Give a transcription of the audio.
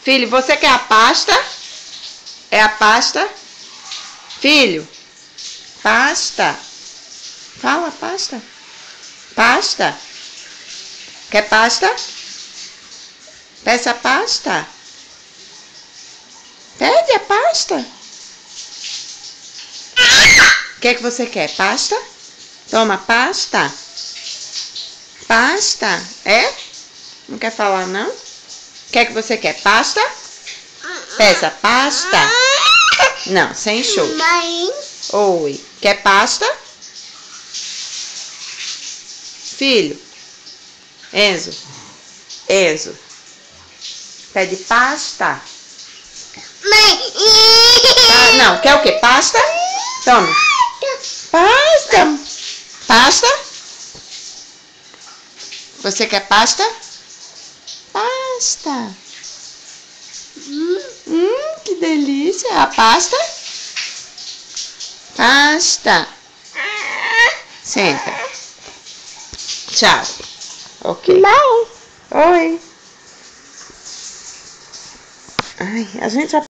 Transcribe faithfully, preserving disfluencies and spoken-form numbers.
Filho, você quer a pasta? É a pasta? Filho, pasta. Fala, pasta. Pasta. Quer pasta? Peça a pasta. Pede a pasta. O que é que você quer? Pasta? Toma, pasta. Pasta. É? Não quer falar, não? O que é que você quer? Pasta? Peça pasta. Não, sem choro. Mãe. Oi. Quer pasta? Filho. Enzo. Enzo. Pede pasta. Mãe. Ah, não, quer o quê? Pasta? Toma. Pasta. Pasta? Você quer pasta? Pasta. Hum, hum, que delícia. A pasta? Pasta. Senta. Tchau. Ok. Mãe. Oi. Ai, a gente já